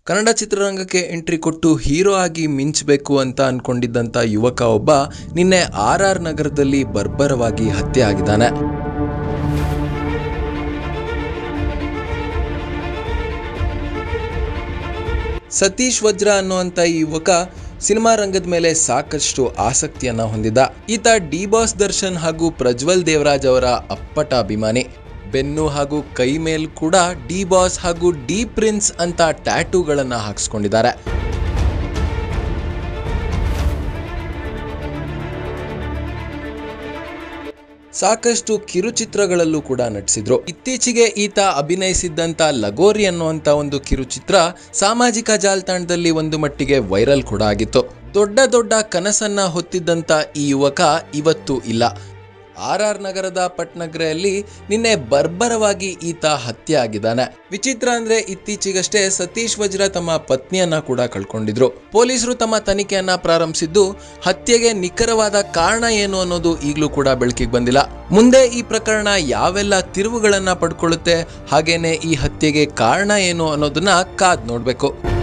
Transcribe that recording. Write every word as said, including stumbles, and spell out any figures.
ಕನ್ನಡ ಚಿತ್ರರಂಗಕ್ಕೆ ಎಂಟ್ರಿ ಕೊಟ್ಟು ಹೀರೋ ಆಗಿ ಮಿಂಚಬೇಕು ಅಂತ ಅನ್ಕೊಂಡಿದ್ದಂಥ ಯುವಕ ಒಬ್ಬ ನಿನ್ನೆ ಆರ್ ಆರ್ ನಗರದಲ್ಲಿ ಬರ್ಬರವಾಗಿ ಹತ್ಯೆ ಆಗಿದ್ದಾನೆ. ಸತೀಶ್ ವಜ್ರಾ ಅನ್ನುವಂಥ ಈ ಯುವಕ ಸಿನಿಮಾ ರಂಗದ ಮೇಲೆ ಸಾಕಷ್ಟು ಆಸಕ್ತಿಯನ್ನ ಹೊಂದಿದ್ದ. ಈತ ಡಿ ಬಾಸ್ ದರ್ಶನ್ ಹಾಗೂ ಪ್ರಜ್ವಲ್ ದೇವರಾಜ್ ಅವರ ಅಪ್ಪಟ ಅಭಿಮಾನಿ. ಬೆನ್ನು ಹಾಗೂ ಕೈ ಮೇಲ್ ಕೂಡ ಡಿ ಬಾಸ್ ಹಾಗೂ ಡಿ ಪ್ರಿನ್ಸ್ ಅಂತ ಟ್ಯಾಟೂಗಳನ್ನ ಹಾಕಿಸ್ಕೊಂಡಿದ್ದಾರೆ. ಸಾಕಷ್ಟು ಕಿರುಚಿತ್ರಗಳಲ್ಲೂ ಕೂಡ ನಟಿಸಿದ್ರು. ಇತ್ತೀಚೆಗೆ ಈತ ಅಭಿನಯಿಸಿದ್ದಂತ ಲಗೋರಿ ಅನ್ನುವಂತ ಒಂದು ಕಿರುಚಿತ್ರ ಸಾಮಾಜಿಕ ಜಾಲತಾಣದಲ್ಲಿ ಒಂದು ಮಟ್ಟಿಗೆ ವೈರಲ್ ಕೂಡ ಆಗಿತ್ತು. ದೊಡ್ಡ ದೊಡ್ಡ ಕನಸನ್ನ ಹೊತ್ತಿದ್ದಂತ ಈ ಯುವಕ ಇವತ್ತು ಇಲ್ಲ. ಆರ್ ಆರ್ ನಗರದ ಪಟ್ನಗ್ರೆಯಲ್ಲಿ ನಿನ್ನೆ ಬರ್ಬರವಾಗಿ ಈತ ಹತ್ಯೆ ಆಗಿದ್ದಾನೆ. ವಿಚಿತ್ರ ಅಂದ್ರೆ ಇತ್ತೀಚೆಗಷ್ಟೇ ಸತೀಶ್ ವಜ್ರಾ ತಮ್ಮ ಪತ್ನಿಯನ್ನ ಕೂಡ ಕಳ್ಕೊಂಡಿದ್ರು. ಪೊಲೀಸರು ತಮ್ಮ ತನಿಖೆಯನ್ನ ಪ್ರಾರಂಭಿಸಿದ್ದು ಹತ್ಯೆಗೆ ನಿಖರವಾದ ಕಾರಣ ಏನು ಅನ್ನೋದು ಈಗಲೂ ಕೂಡ ಬೆಳಕಿಗೆ ಬಂದಿಲ್ಲ. ಮುಂದೆ ಈ ಪ್ರಕರಣ ಯಾವೆಲ್ಲ ತಿರುವುಗಳನ್ನ ಪಡ್ಕೊಳ್ಳುತ್ತೆ, ಹಾಗೇನೆ ಈ ಹತ್ಯೆಗೆ ಕಾರಣ ಏನು ಅನ್ನೋದನ್ನ ಕಾದ್ ನೋಡ್ಬೇಕು.